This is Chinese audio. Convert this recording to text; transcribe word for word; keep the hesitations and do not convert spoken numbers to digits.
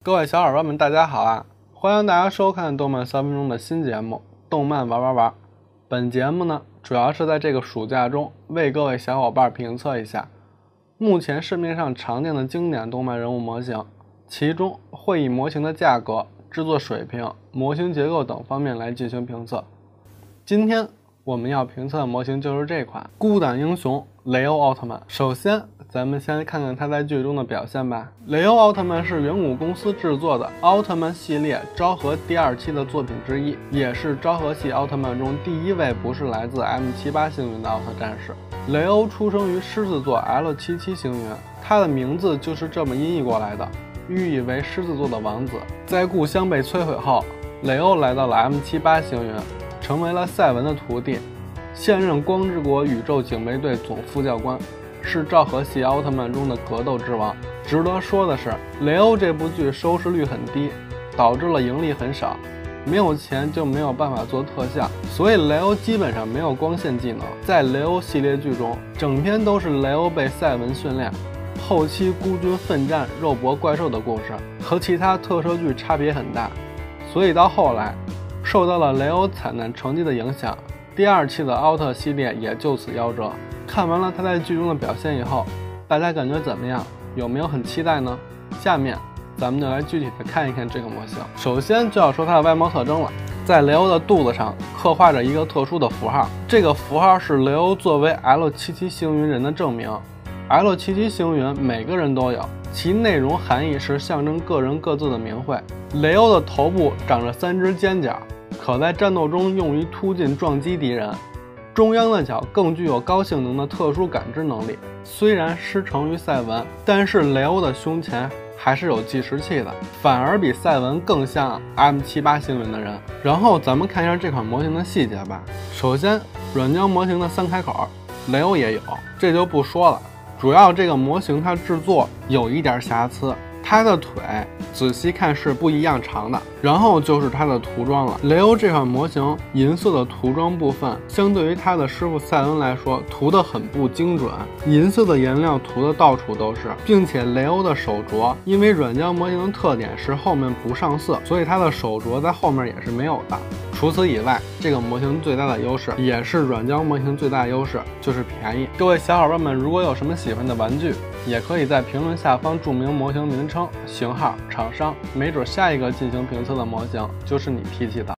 各位小伙伴们，大家好啊！欢迎大家收看动漫三分钟的新节目《动漫玩玩玩》。本节目呢，主要是在这个暑假中为各位小伙伴评测一下目前市面上常见的经典动漫人物模型，其中会以模型的价格、制作水平、模型结构等方面来进行评测。今天我们要评测的模型就是这款孤胆英雄雷欧奥特曼。首先咱们先看看他在剧中的表现吧。雷欧奥特曼是远古公司制作的奥特曼系列昭和第二期的作品之一，也是昭和系奥特曼中第一位不是来自 M 七十八 星云的奥特战士。雷欧出生于狮子座 L 七十七 星云，他的名字就是这么音译过来的，寓意为狮子座的王子。在故乡被摧毁后，雷欧来到了 M 七十八 星云，成为了赛文的徒弟，现任光之国宇宙警备队总副教官，是昭和系奥特曼中的格斗之王。值得说的是，雷欧这部剧收视率很低，导致了盈利很少，没有钱就没有办法做特效，所以雷欧基本上没有光线技能。在雷欧系列剧中，整篇都是雷欧被赛文训练，后期孤军奋战肉搏怪兽的故事，和其他特摄剧差别很大，所以到后来受到了雷欧惨淡成绩的影响，第二期的奥特系列也就此夭折。看完了他在剧中的表现以后，大家感觉怎么样？有没有很期待呢？下面咱们就来具体的看一看这个模型。首先就要说它的外貌特征了，在雷欧的肚子上刻画着一个特殊的符号，这个符号是雷欧作为 L 七十七 星云人的证明。L 七十七 星云每个人都有，其内容含义是象征个人各自的名讳。雷欧的头部长着三只尖角，可在战斗中用于突进撞击敌人。中央的角更具有高性能的特殊感知能力，虽然师承于赛文，但是雷欧的胸前还是有计时器的，反而比赛文更像 M 七十八 星云的人。然后咱们看一下这款模型的细节吧。首先，软胶模型的三开口，雷欧也有，这就不说了。主要这个模型它制作有一点瑕疵，它的腿仔细看是不一样长的。然后就是它的涂装了，雷欧这款模型银色的涂装部分相对于他的师傅赛文来说涂得很不精准，银色的颜料涂的到处都是，并且雷欧的手镯因为软胶模型的特点是后面不上色，所以它的手镯在后面也是没有的。除此以外，这个模型最大的优势，也是软胶模型最大的优势，就是便宜。各位小伙伴们，如果有什么喜欢的玩具，也可以在评论下方注明模型名称、型号、厂商，没准下一个进行评测的模型就是你提起的。